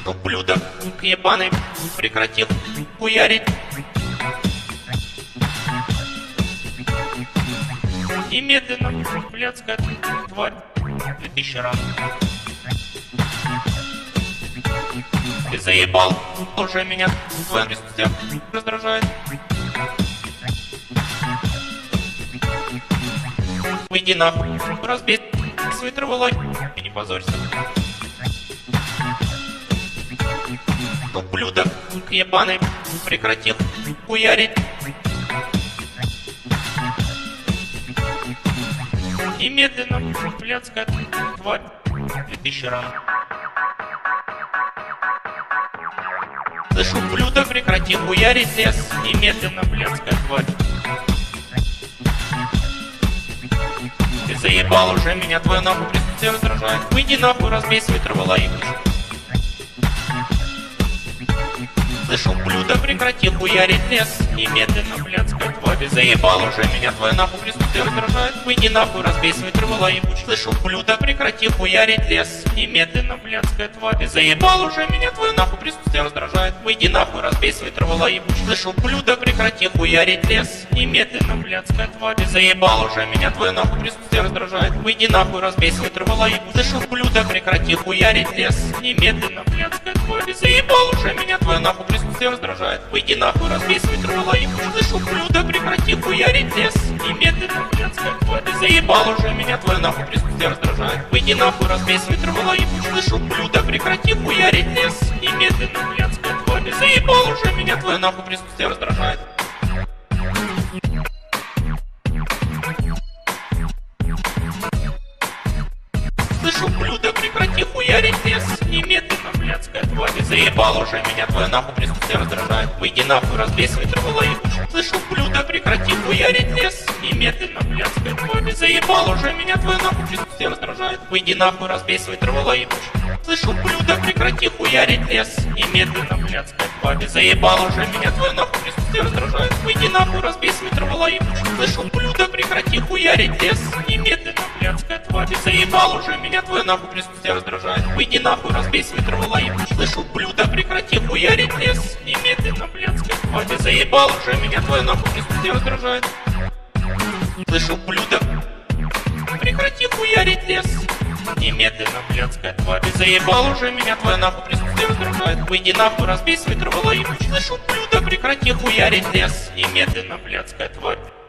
Ублюдок ебаный прекратил хуярить. Немедленно, блядская тварь, 2000 раз. Ты заебал уже меня, твой присутствие раздражает. Уйди нахуй, разбей свой траволой и не позорься. Ублюдок ебаный прекратил хуярить. Немедленно, блядская тварь, 2000 раз. Слышу, ублюдок прекрати хуярить лес. Немедленно, блядская тварь. Ты заебал уже меня, твое нахуй присутствие раздражает. Выйди нахуй, разбей свой траволаебыч. Слышу, ублюдок прекрати хуярить лес. Немедленно, блядская тварь. Ты заебал уже меня, твое нахуй присутствие раздражает. Выйди нахуй, разбей свой траволаебыч. Слышу, ублюдок прекрати хуярить лес. Немедленно, блядская тварь. Ты заебал уже меня, твое нахуй присутствие раздражает. Выйди нахуй, разбей свой траволаебыч. Слышу, ублюдок прекрати хуярить лес. Немедленно, блядская тварь. Ты заебал уже меня, твое нахуй присутствие раздражает. Выйди нахуй, разбей свой траволаебыч. Слышу, ублюдок прекрати хуярить лес. Немедленно, блядская тварь. Ты заебал уже меня, твое нахуй присутствие раздражает. Выйди нахуй, разбей свой траволаебыч. Слышу, ублюдок прекрати хуярить лес. Немедленно, блядская тварь. Ты заебал уже меня, твое нахуй присутствие раздражает. Выйди нахуй, разбей свой траволаебыч. Слышу, ублюдок прекрати хуярить лес. Немедленно, блядская тварь. Ты заебал уже меня, твое нахуй присутствие раздражает. Слышу, ублюдок прекрати хуярить лес. Немедленно, блядская тварь. Ты заебал уже меня, твое нахуй присутствие раздражает. Выйди нахуй, разбей свой траволаебыч. Слышу, ублюдок прекрати хуярить лес. Немедленно, блядская тварь. Ты заебал уже меня, твое нахуй присутствие раздражает. Выйди нахуй, разбей свой траволаебыч. Слышу, ублюдок прекрати хуярить лес. Немедленно, блядская тварь. Ты заебал уже меня, твое нахуй присутствие раздражает. Выйди нахуй, разбей свой траволаебыч. Слышу, ублюдок прекрати хуярить лес. Немедленно, блядская тварь. Ты заебал уже меня, твое нахуй присутствие раздражает. Выйди нахуй, разбей свой траволаебыч. Слышу, ублюдок прекрати хуярить лес. Немедленно, блядская тварь. Ты заебал уже меня, твое нахуй присутствие раздражает. Слышу, ублюдок прекрати хуярить лес. Немедленно, блядская тварь. Ты заебал уже меня, твое нахуй присутствие раздражает. Выйди нахуй, разбей свой траволаебыч. Слышу, ублюдок прекрати хуярить лес. Немедленно, блядская тварь.